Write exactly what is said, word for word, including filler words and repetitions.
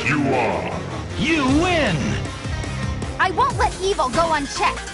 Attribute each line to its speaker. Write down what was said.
Speaker 1: You are.
Speaker 2: You win!
Speaker 3: I won't let evil go unchecked.